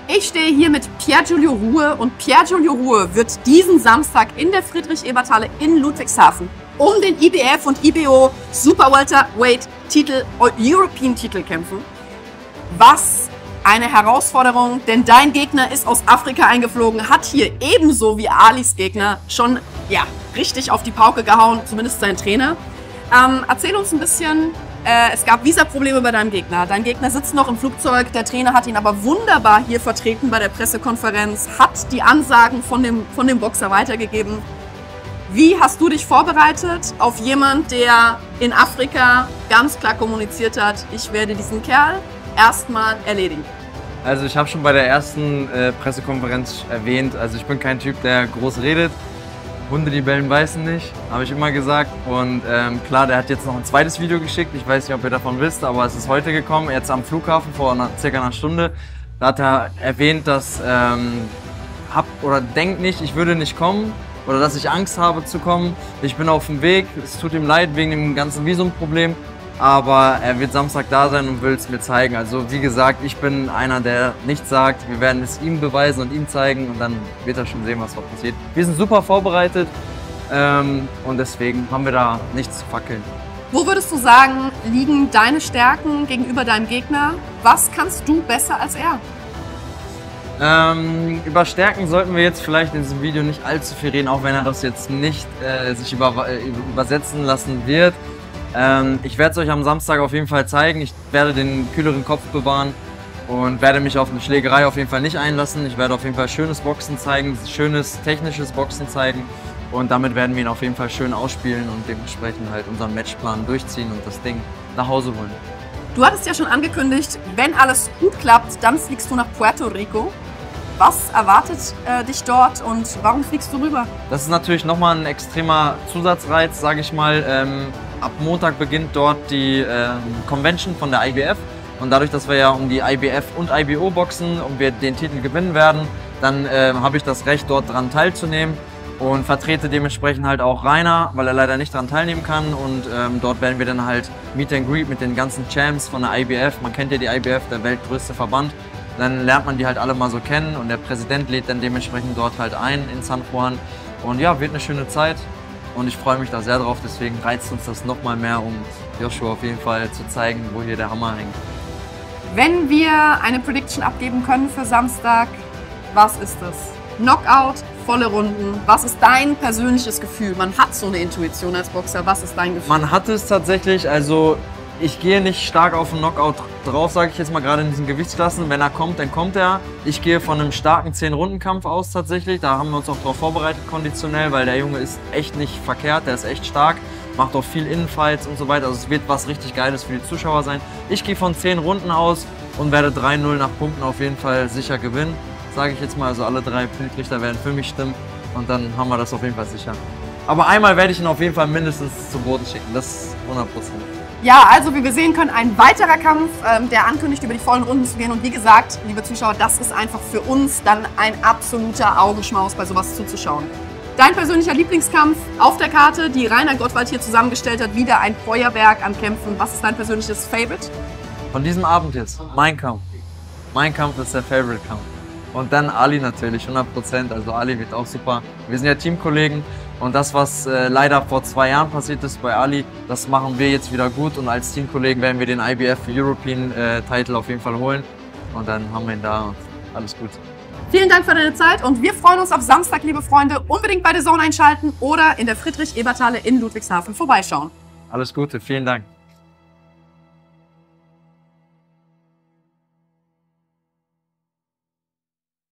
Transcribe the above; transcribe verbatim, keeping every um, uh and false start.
Ich stehe hier mit Piergiulio Rue und Piergiulio Rue wird diesen Samstag in der Friedrich-Ebert-Halle in Ludwigshafen um den I B F und I B O Super Welterweight Titel, European Titel kämpfen. Was eine Herausforderung, denn dein Gegner ist aus Afrika eingeflogen, hat hier ebenso wie Alis Gegner schon ja, richtig auf die Pauke gehauen, zumindest sein Trainer. Ähm, erzähl uns ein bisschen, äh, es gab Visaprobleme bei deinem Gegner. Dein Gegner sitzt noch im Flugzeug, der Trainer hat ihn aber wunderbar hier vertreten bei der Pressekonferenz, hat die Ansagen von dem, von dem Boxer weitergegeben. Wie hast du dich vorbereitet auf jemand, der in Afrika ganz klar kommuniziert hat, ich werde diesen Kerl erstmal erledigen? Also ich habe schon bei der ersten äh, Pressekonferenz erwähnt, also ich bin kein Typ, der groß redet. Hunde, die bellen, beißen nicht, habe ich immer gesagt. Und ähm, klar, der hat jetzt noch ein zweites Video geschickt. Ich weiß nicht, ob ihr davon wisst, aber es ist heute gekommen, jetzt am Flughafen vor einer, circa einer Stunde. Da hat er erwähnt, dass ähm, hab oder denkt nicht, ich würde nicht kommen oder dass ich Angst habe zu kommen. Ich bin auf dem Weg, es tut ihm leid wegen dem ganzen Visumproblem. Aber er wird Samstag da sein und will es mir zeigen. Also wie gesagt, ich bin einer, der nichts sagt. Wir werden es ihm beweisen und ihm zeigen und dann wird er schon sehen, was dort passiert. Wir sind super vorbereitet ähm, und deswegen haben wir da nichts zu fackeln. Wo würdest du sagen, liegen deine Stärken gegenüber deinem Gegner? Was kannst du besser als er? Ähm, über Stärken sollten wir jetzt vielleicht in diesem Video nicht allzu viel reden, auch wenn er das jetzt nicht äh, sich über, äh, übersetzen lassen wird. Ähm, ich werde es euch am Samstag auf jeden Fall zeigen. Ich werde den kühleren Kopf bewahren und werde mich auf eine Schlägerei auf jeden Fall nicht einlassen. Ich werde auf jeden Fall schönes Boxen zeigen, schönes technisches Boxen zeigen und damit werden wir ihn auf jeden Fall schön ausspielen und dementsprechend halt unseren Matchplan durchziehen und das Ding nach Hause holen. Du hattest ja schon angekündigt, wenn alles gut klappt, dann fliegst du nach Puerto Rico. Was erwartet äh, dich dort und warum fliegst du rüber? Das ist natürlich nochmal ein extremer Zusatzreiz, sage ich mal. Ähm, ab Montag beginnt dort die ähm, Convention von der I B F und dadurch, dass wir ja um die I B F und I B O boxen und wir den Titel gewinnen werden, dann äh, habe ich das Recht, dort daran teilzunehmen und vertrete dementsprechend halt auch Rainer, weil er leider nicht daran teilnehmen kann und ähm, dort werden wir dann halt Meet and Greet mit den ganzen Champs von der I B F. Man kennt ja die I B F, der weltgrößte Verband. Dann lernt man die halt alle mal so kennen und der Präsident lädt dann dementsprechend dort halt ein in San Juan. Und ja, wird eine schöne Zeit und ich freue mich da sehr drauf, deswegen reizt uns das nochmal mehr, um Joshua auf jeden Fall zu zeigen, wo hier der Hammer hängt. Wenn wir eine Prediction abgeben können für Samstag, was ist das? Knockout, volle Runden, was ist dein persönliches Gefühl? Man hat so eine Intuition als Boxer, was ist dein Gefühl? Man hat es tatsächlich, also ich gehe nicht stark auf den Knockout drauf, sage ich jetzt mal, gerade in diesen Gewichtsklassen. Wenn er kommt, dann kommt er. Ich gehe von einem starken zehn-Runden-Kampf aus tatsächlich. Da haben wir uns auch darauf vorbereitet, konditionell, weil der Junge ist echt nicht verkehrt, der ist echt stark, macht auch viel Innenfights und so weiter. Also es wird was richtig Geiles für die Zuschauer sein. Ich gehe von zehn Runden aus und werde drei null nach Punkten auf jeden Fall sicher gewinnen, sage ich jetzt mal. Also alle drei Punktrichter werden für mich stimmen und dann haben wir das auf jeden Fall sicher. Aber einmal werde ich ihn auf jeden Fall mindestens zu Boden schicken, das ist hundert Prozent. Ja, also wie wir sehen können, ein weiterer Kampf, ähm, der ankündigt, über die vollen Runden zu gehen. Und wie gesagt, liebe Zuschauer, das ist einfach für uns dann ein absoluter Augenschmaus, bei sowas zuzuschauen. Dein persönlicher Lieblingskampf auf der Karte, die Rainer Gottwald hier zusammengestellt hat, wieder ein Feuerwerk an Kämpfen. Was ist dein persönliches Favorite? Von diesem Abend jetzt, mein Kampf. Mein Kampf ist der Favorite-Kampf. Und dann Ali natürlich, hundert Prozent. Also Ali wird auch super. Wir sind ja Teamkollegen. Und das, was äh, leider vor zwei Jahren passiert ist bei Ali, das machen wir jetzt wieder gut. Und als Teamkollegen werden wir den I B F European äh, Title auf jeden Fall holen. Und dann haben wir ihn da und alles gut. Vielen Dank für deine Zeit und wir freuen uns auf Samstag, liebe Freunde. Unbedingt bei der Zone einschalten oder in der Friedrich-Ebert-Halle in Ludwigshafen vorbeischauen. Alles Gute, vielen Dank.